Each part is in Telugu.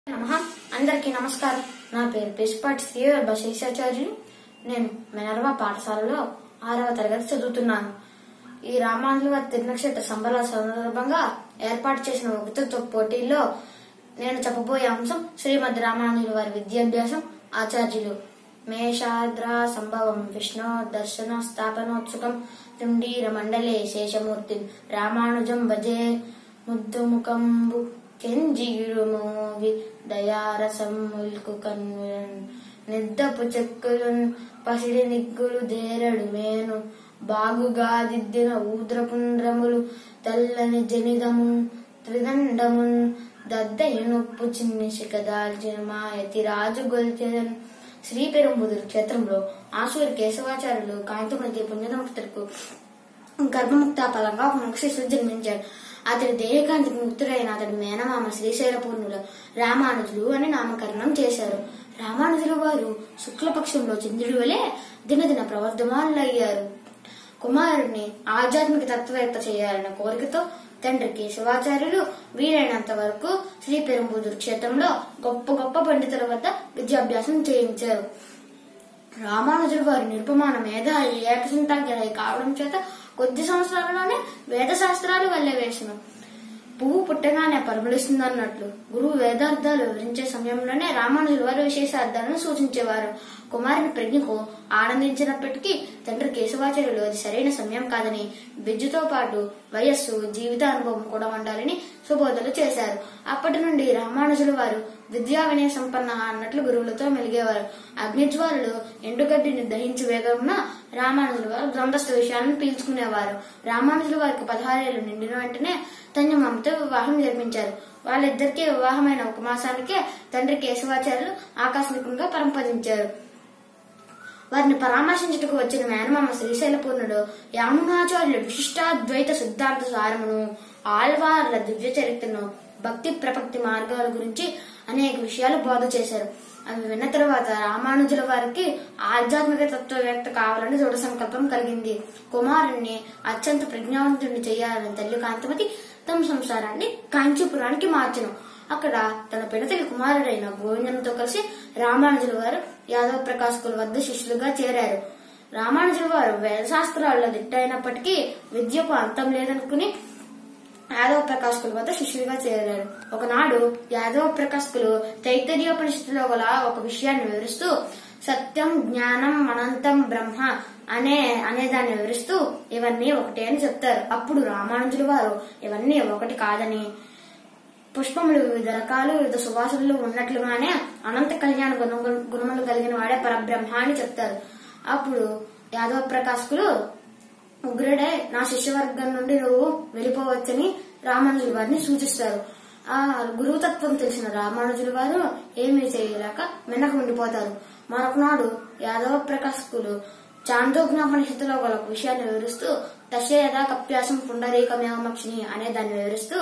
అందరికీ నమస్కారం. నా పేరు పేసుపాటి శేషాచార్యులు. నేను మెనర్వా పాఠశాలలో 6వ తరగతి చదువుతున్నాను. ఈ రామానుజుల వారి తిరునక్షత్ర సంబరాల సందర్భంగా ఏర్పాటు చేసిన వక్తృత్వ పోటీల్లో నేను చెప్పబోయే అంశం శ్రీమద్ రామానుజుల వారి విద్యాభ్యాసం. ఆచార్యులు మేషాద్ర సంభవం విష్ణు దర్శన స్థాపనోత్సుకం తుండీర మండలే శేషమూర్తి రామానుజం భజే ముద్దుముఖంబు కెంజియురుమోవి దయారసం ముల్కు కన్నులన్ నిద్దపు చెక్కులున్ పసిడి నిగ్గులు దేరడు మేను బాగుగా దిద్దిన ఊద్రపుండ్రములు తెల్లని జనిదమున్ త్రిదండమున్ దద్దయునొప్పు చిన్ని శిఖదాల్చిన మాయతి రాజు గొల్చెదన్. శ్రీపెరుంబుదూరు క్షేత్రంలో ఆసూరి కేశవాచార్యులు కాంతిమతి పుణ్యతముక్తులకు గర్భముక్తాఫలంగా ఒక మగశిశువు జన్మించాడు. అతడి దేహకాంతికి ముక్తుడైన అతడి మేనమామ శ్రీశైల పూర్ణుల రామానుజులు అని నామకరణం చేశారు. రామానుజులు వారు శుక్లపక్షంలో చంద్రుడి వలె దినదిన ప్రవర్ధమానులయ్యారు. కుమారుడిని ఆధ్యాత్మిక తత్వవేత్త చేయాలన్న కోరికతో తండ్రి కేశవాచార్యులు వీలైనంత వరకు శ్రీపెరుంబుదూరు క్షేత్రంలో గొప్ప గొప్ప పండితుల వద్ద విద్యాభ్యాసం చేయించారు. రామానుజులు వారు నిరుపమాన మేధావి ఏకసింతాగ్రహి కావడం చేత కొద్ది సంవత్సరాలలోనే వేద శాస్త్రాలు వల్లే వేసిన పువ్వు పుట్టగానే పరిమళిస్తుందన్నట్లు గురువు వేదార్థాలు వివరించే సమయంలోనే రామానుజుల వారు విశేషార్థాలను సూచించేవారు. కుమారుని ప్రజ్ఞకు ఆనందించినప్పటికీ తండ్రి కేశవాచార్యులు అది సరైన సమయం కాదని విద్యతో పాటు వయస్సు జీవిత అనుభవం కూడా ఉండాలని సుబోధలు చేశారు. అప్పటి నుండి రామానుజుల వారు విద్యా వినయ సంపన్న అన్నట్లు గురువులతో మెలిగేవారు. అగ్నిజ్వాలలు ఎండుగడ్డిని దహించి వేగమున రామానుజుల వారు గ్రంథస్థ విషయాలను పీల్చుకునేవారు. రామానుజుల వారికి 16 ఏళ్లు నిండిన వెంటనే తన్యమామతో వివాహం జరిపించారు. వాళ్ళిద్దరికీ వివాహమైన ఒక మాసానికే తండ్రి కేశవాచార్యులు ఆకస్మికంగా పరంపదించారు. వారిని పరామర్శించుటకు వచ్చిన మేనమామ శ్రీశైల పూర్ణుడు యామునాచార్యుల విశిష్టాద్వైత సిద్ధాంత సారమును, ఆళ్వార్ల దివ్య చరిత్రను, భక్తి ప్రపక్తి మార్గాల గురించి అనేక విషయాలు బోధ చేశారు. అవి విన్న తరువాత రామానుజుల వారికి ఆధ్యాత్మిక తత్వవేత్త కావాలని దృఢ సంకల్పం కలిగింది. కుమారుణ్ణి అత్యంత ప్రజ్ఞావంతుడిని చేయాలని తల్లి కాంతిమతి తమ సంసారాన్ని కాంచీపురానికి మార్చెను. అక్కడ తన పిడతలి కుమారుడైన గోవిందంతో కలిసి రామానుజుల వారు యాదవ ప్రకాశకుల వద్ద శిష్యులుగా చేరారు. రామానుజుల వారు వేదశాస్త్రాల్లో దిట్టయినప్పటికీ విద్యకు అంతం లేదనుకుని యాదవ ప్రకాశకుల వద్ద శిష్యులుగా చేరారు. ఒకనాడు యాదవ ప్రకాశకులు తైత్తరీయోపనిషత్తులో గల ఒక విషయాన్ని వివరిస్తూ సత్యం జ్ఞానం అనంతం బ్రహ్మ అనే దాన్ని వివరిస్తూ ఇవన్నీ ఒకటే అని చెప్తారు. అప్పుడు రామానుజుల వారు ఇవన్నీ ఒకటి కాదని, పుష్పములు వివిధ రకాలు వివిధ సువాసనలు ఉన్నట్లుగానే అనంత కళ్యాణ గుణములు కలిగిన వాడే పరబ్రహ్మ అని చెప్తారు. అప్పుడు యాదవ ప్రకాశకులు ఉగ్రుడే నా శిష్యవర్గం నుండి నువ్వు వెళ్ళిపోవచ్చని రామానుజుల వారిని సూచిస్తారు. ఆ గురువుతత్వం తెలిసిన రామానుజుల వారు ఏమీ చేయలేక వెనక ఉండిపోతారు. మరొకనాడు యాదవ ప్రకాశకులు చాందోగ్నోపనిషత్తులో గల విషయాన్ని వివరిస్తూ దశయదా కప్యాసం పుండరీకమేవమక్షిణి అనే దాన్ని వివరిస్తూ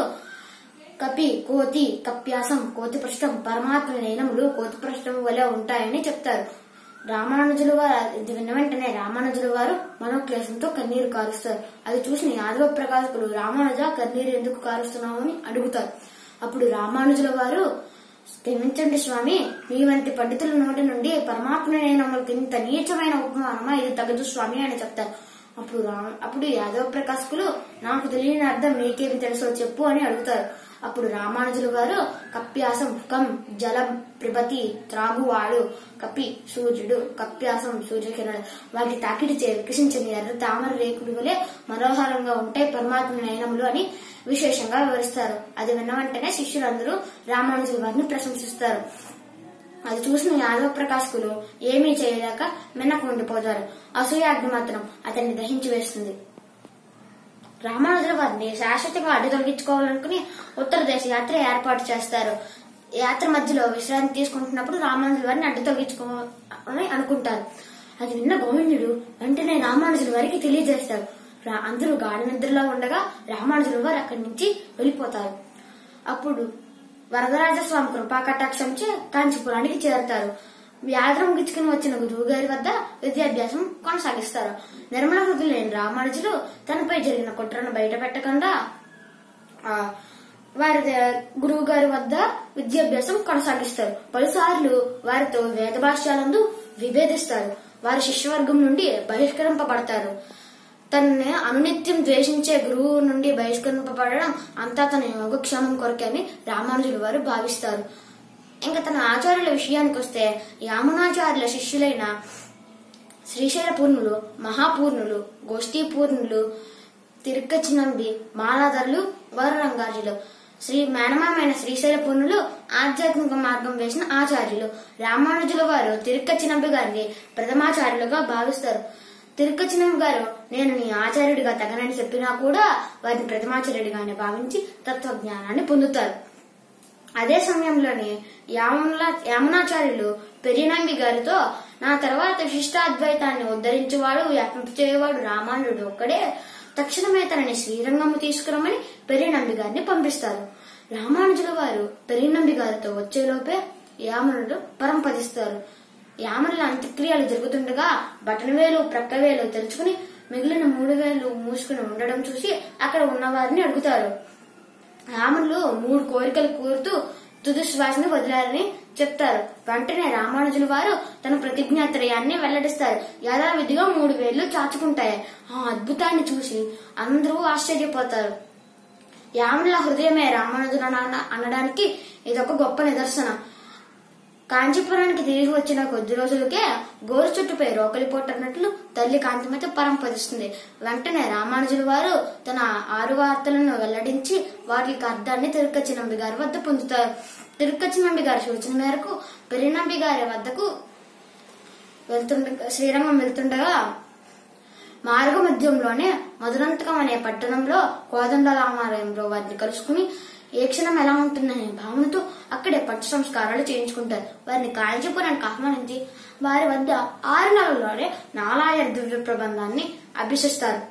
కపి కోతి కప్యాసం కోతి పృష్ఠం పరమాత్మ నయనములు కోతి పృష్ఠము వలె ఉంటాయని చెప్తారు. రామానుజుల వారు ఇది విన్న వెంటనే రామానుజుల వారు మనోక్లేశంతో కన్నీరు కారుస్తారు. అది చూసిన యాదవ ప్రకాశకులు రామానుజ కన్నీరు ఎందుకు కారుస్తున్నావు అని అడుగుతారు. అప్పుడు రామానుజుల వారు క్షమించండి స్వామి, మీ వంటి పండితుల నోటి నుండి పరమాత్మ నయనములకు ఇంత నీచమైన ఉపమానమా, ఇది తగదు స్వామి అని చెప్తారు. అప్పుడు యాదవ ప్రకాశకులు నాకు తెలియని అర్థం మీకేమి తెలుసో చెప్పు అని అడుగుతారు. అప్పుడు రామానుజుల వారు కప్యాసం కం జలం ప్రిపతి త్రాగువాడు, కపి సూర్యుడు, కప్యాసం సూర్యకిరణాలు వాటి తాకిడి చే వికసించిన ఎర్ర తామర రేకులు వలె మనోహరంగా ఉంటాయి పరమాత్మ నయనములు అని విశేషంగా వివరిస్తారు. అది విన్న వెంటనే శిష్యులందరూ రామానుజుల వారిని ప్రశంసిస్తారు. అది చూసిన యాదవ ప్రకాశకులు ఏమీ చేయలేక వెనక్కు ఉండిపోతారు. అసూయాగ్ని మాత్రం అతన్ని దహించి వేస్తుంది. రామానుజుల వారిని శాశ్వతంగా అడ్డు తొలగించుకోవాలనుకుని ఉత్తర దేశ యాత్ర ఏర్పాటు చేస్తారు. యాత్ర మధ్యలో విశ్రాంతి తీసుకుంటున్నప్పుడు రామానుజుల వారిని అడ్డు తొలగించుకోవాలని అనుకుంటారు. అది విన్న గోవిందుడు వెంటనే రామానుజుల వారికి తెలియజేస్తారు. అందరూ గాఢ నిద్రలో ఉండగా రామానుజుల వారు అక్కడి నుంచి వెళ్లిపోతారు. అప్పుడు వరదరాజస్వామి కృపా కటాక్షంచే కాంచీపురానికి చేరుతారు. వ్యాధి ముగించుకుని వచ్చిన గురువు గారి వద్ద విద్యాభ్యాసం కొనసాగిస్తారు. నిర్మల హృదయులైన రామానుజులు తనపై జరిగిన కుట్రను బయట పెట్టకుండా వారి గురువు గారి వద్ద విద్యాభ్యాసం కొనసాగిస్తారు. పలుసార్లు వారితో వేద భాష్యాలందు విభేదిస్తారు. వారి శిష్యవర్గం నుండి బహిష్కరింపబడతారు. తనని అనునిత్యం ద్వేషించే గురువు నుండి బహిష్కరింపబడడం అంతా తన యోగక్షేమం కొరకే అని రామానుజులు వారు భావిస్తారు. ఇంకా తన ఆచార్యుల విషయానికి వస్తే యామునాచార్యుల శిష్యులైన శ్రీశైల పూర్ణులు, మహాపూర్ణులు, గోష్ఠీ పూర్ణులు, తిరుక్కచ్చినంబి, మాలాధరులు, వరరంగాజులు, మేనమామైన శ్రీశైల పూర్ణులు ఆధ్యాత్మిక మార్గం వేసిన ఆచార్యులు. రామానుజుల వారు తిరుక్కచ్చినంబి గారిని ప్రథమాచార్యులుగా భావిస్తారు. తిరుక్కచ్చినంబి గారు నేను నీ ఆచార్యుడిగా తగనని చెప్పినా కూడా వారిని ప్రథమాచార్యుడిగానే భావించి తత్వజ్ఞానాన్ని పొందుతారు. అదే సమయంలోనే యామునాచార్యులు పెరియనంబి గారితో నా తర్వాత విశిష్టాద్వైతాన్ని ఉద్ధరించేవాడు, వ్యాపింపచేయవాడు రామానుజుడు ఒక్కడే, తక్షణమే తనని శ్రీరంగము తీసుకురమని పెరియనంబి గారిని పంపిస్తారు. రామానుజుల వారు పెరియనంబి గారితో వచ్చేలోపే యామునుడు పరంపదిస్తారు. యామునుల అంత్యక్రియలు జరుగుతుండగా బటనవేలు, ప్రక్కవేలు తెరుచుకుని మిగిలిన 3 వేలు మూసుకుని ఉండడం చూసి అక్కడ ఉన్నవారిని అడుగుతారు. యామునులు 3 కోరికలు కోరుతూ తుది శ్వాసని వదిలారని చెప్తారు. వెంటనే రామానుజుల వారు తన ప్రతిజ్ఞాత్రయాన్ని వెల్లడిస్తారు. యథావిధిగా 3 వేళ్లు చాచుకుంటాయి. ఆ అద్భుతాన్ని చూసి అందరూ ఆశ్చర్యపోతారు. యామునుల హృదయమే రామానుజులు అనడానికి ఇదొక గొప్ప నిదర్శనం. కాంచీపురానికి తిరిగి వచ్చిన కొద్ది రోజులకే గోరు చుట్టుపై రోకలి పోటన్నట్లు తల్లి కాంతిమతి పరంపదిస్తుంది. వెంటనే రామానుజుల వారు తన 6 వార్తలను వెల్లడించి వాటికి అర్థాన్ని తిరుక్కచ్చినంబి గారి వద్ద పొందుతారు. తిరుక్కచ్చినంబి గారి సూచన మేరకు పెరియనంబి గారి వద్దకు శ్రీరంగం వెళ్తుండగా మార్గ మధ్యంలోనే మధురంతకం అనే పట్టణంలో కోదండరామాలయంలో వారిని కలుసుకుని ఏ క్షణం ఎలా ఉంటుందనే భావనతో అక్కడే పట్టు సంస్కారాలు చేయించుకుంటారు. వారిని కాంచీపురానికి ఆహ్వానించి వారి వద్ద 6 నెలల్లోనే 4000 దివ్య ప్రబంధాన్ని అభ్యసిస్తారు.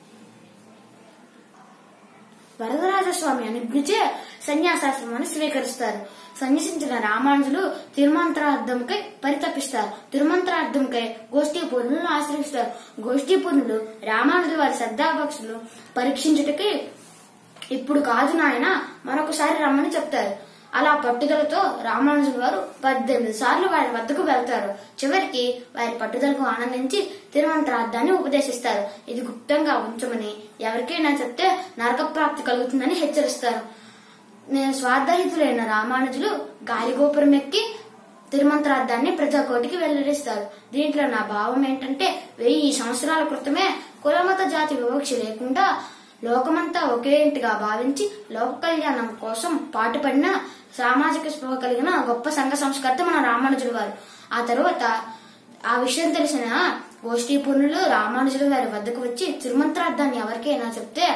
వరదరాజస్వామి అనుజ్ఞచే సన్యాసాశ్రమాన్ని స్వీకరిస్తారు. సన్యసించిన రామానుజులు తిరుమంత్రార్థంకై పరితపిస్తారు. తిరుమంత్రార్థంకై గోష్ఠీ పూర్ణులను ఆశ్రయిస్తారు. గోష్ఠీ పూర్ణులు రామానుజుల వారి శ్రద్ధాభక్తులు పరీక్షించుటకి ఇప్పుడు కాదు నాయన మరొకసారి రమ్మని చెప్తారు. అలా పట్టుదలతో రామానుజుల వారు 18 సార్లు వారి వద్దకు వెళ్తారు. చివరికి వారి పట్టుదలకు ఆనందించి తిరుమంత్రార్థాన్ని ఉపదేశిస్తారు. ఇది గుప్తంగా ఉంచమని ఎవరికైనా చెప్తే నరక ప్రాప్తి కలుగుతుందని హెచ్చరిస్తారు. స్వార్థహితులైన రామానుజులు గాలిగోపురం ఎక్కి తిరుమంత్రార్థాన్ని ప్రజాకోటికి వెల్లడిస్తారు. దీంట్లో నా భావం ఏంటంటే 1000 సంవత్సరాల క్రితమే కులమత జాతి వివక్ష లేకుండా లోకమంతా ఒకే ఇంటిగా భావించి లోక కళ్యాణం కోసం పాటుపడిన సామాజిక స్పృహ కలిగిన గొప్ప సంఘ సంస్కర్త మన రామానుజుల వారు. ఆ తరువాత ఆ విషయం తెలిసిన గోష్ఠీ పూర్ణులు రామానుజుల వారి వద్దకు వచ్చి తిరుమంత్రార్థాన్ని ఎవరికైనా చెప్తే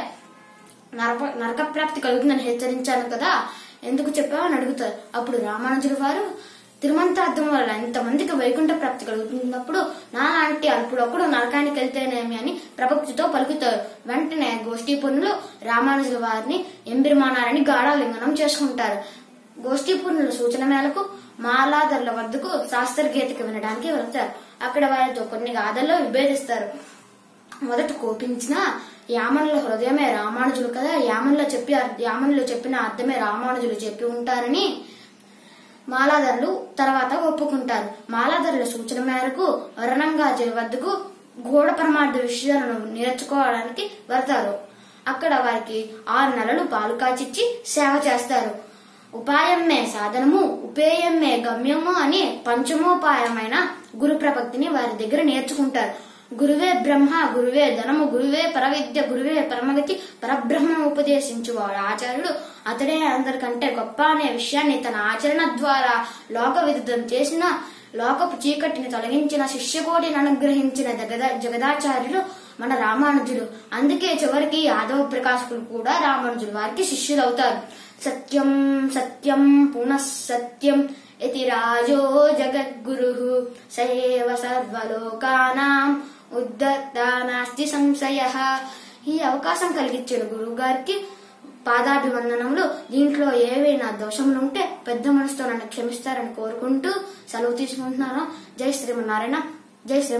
నరక ప్రాప్తి కలుగుతుందని హెచ్చరించాను కదా, ఎందుకు చెప్పావని అడుగుతారు. అప్పుడు రామానుజుల వారు తిరుమంత్రార్థం వల్ల ఇంతమందికి వైకుంఠ ప్రాప్తి కలుగుతున్నప్పుడు నాలాంటి అల్పుడొక్కడు నరకానికి వెళ్తేనేమి అని ప్రపక్తితో పలుకుతారు. వెంటనే గోష్ఠీ పూర్ణులు రామానుజుల వారిని ఎంబిరిమానారని గాఢాలింగనం చేసుకుంటారు. గోష్ఠీ పూర్ణుల సూచన మేరకు మాలాధరుల వద్దకు శాస్త్రగీతకి వినడానికి వెళ్తారు. అక్కడ వారితో కొన్ని గాథల్లో విభేదిస్తారు. మొదట కోపించిన యామనుల హృదయమే రామానుజులు కదా, యామనులు చెప్పిన అర్థమే రామానుజులు చెప్పి ఉంటారని మాలాధరులు తర్వాత ఒప్పుకుంటారు. మాలాధరుల సూచన మేరకు వరణంగాజుల వద్దకు గూఢ పరమార్థ విషయాలను నేర్చుకోవడానికి వెళ్తారు. అక్కడ వారికి 6 నెలలు పాలు కాచిచ్చి సేవ చేస్తారు. ఉపాయమ్మే సాధనము, ఉపేయమ్మే గమ్యము అని పంచమోపాయమైన గురు ప్రపక్తిని వారి దగ్గర నేర్చుకుంటారు. గురువే బ్రహ్మ, గురువే ధనము, గురువే పరవిద్య, గురువే పరమగతి, పరబ్రహ్మ ఉపదేశించువాడు ఆచార్యుడు, అతడే అందరికంటే గొప్ప అనే విషయాన్ని తన ఆచరణ ద్వారా లోక విదితం చేసిన, లోకపు చీకటిని తొలగించిన, శిష్యకోటిని అనుగ్రహించిన జగదాచార్యులు మన రామానుజులు. అందుకే చివరికి యాదవ ప్రకాశకులు కూడా రామానుజులు వారికి శిష్యులవుతారు. సత్యం సత్యం పునః సత్యం ఇతి రాజో జగద్గురు సయేవ సర్వలోకానాం ఉద్ధర్తా నాస్తి సంశయః. ఈ అవకాశం కలిగించిన గురువు గారికి పాదాభివందనములు. దీంట్లో ఏవైనా దోషములుంటే పెద్ద మనసుతో నన్ను క్షమిస్తారని కోరుకుంటూ సెలవు తీసుకుంటున్నాను. జై శ్రీమన్నారాయణ. జై శ్రీ